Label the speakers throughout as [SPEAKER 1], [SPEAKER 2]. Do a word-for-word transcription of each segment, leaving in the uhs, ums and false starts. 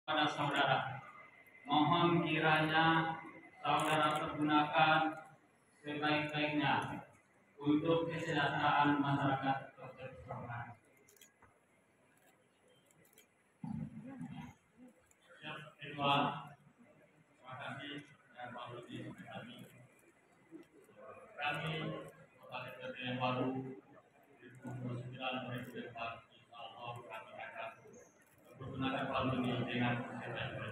[SPEAKER 1] Pada saudara, mohon kiranya saudara pergunakan sebaik-baiknya untuk kesejahteraan masyarakat berkecukupan. Yang kedua, terima kasih yang baru di kami. Kami Kepala Desa yang baru di dua puluh sembilan Presiden Pak Insyaallah kami akan menggunakan palu ini dengan sebaik-baiknya.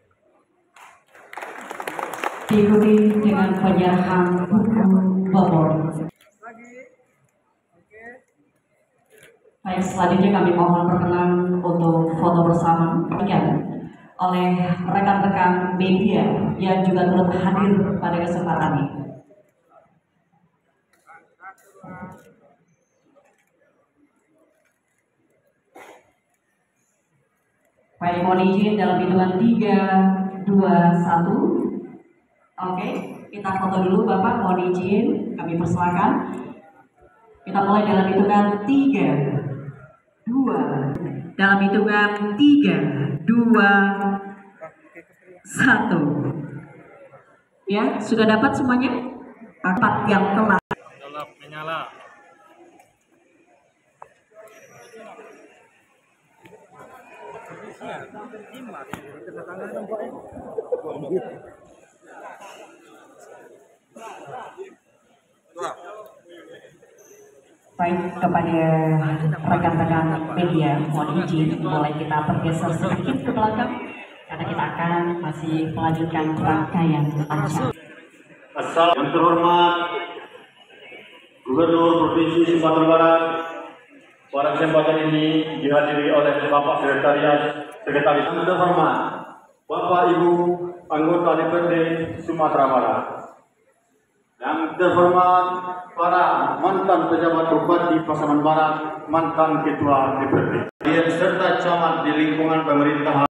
[SPEAKER 2] Diikuti dengan penyerahan buku bobor. Baik, selanjutnya kami mohon perkenan untuk foto bersama oleh rekan-rekan media yang juga turut hadir pada kesempatan ini. Baik, mohon izin dalam hitungan tiga, dua, satu. Oke, kita foto dulu Bapak, mohon izin, kami persilakan. Kita mulai dalam hitungan tiga, dua, dalam hitungan tiga, dua, satu. Ya, sudah dapat semuanya? Empat yang telah.
[SPEAKER 3] Gelap menyala.
[SPEAKER 2] Baik, kepada rekan-rekan media, mohon izin boleh kita bergeser sedikit ke belakang karena kita akan masih melanjutkan rangkaian acara.
[SPEAKER 4] Assalamualaikum. Yang terhormat Gubernur Provinsi Sumatera Barat, pada kesempatan ini dihadiri oleh Bapak Sekretariat Sekretaris. Yang terhormat Bapak Ibu anggota D P R D Sumatera Barat. Yang terhormat para mantan pejabat bupati Pasaman Barat, mantan ketua D P R D, serta camat di lingkungan pemerintahan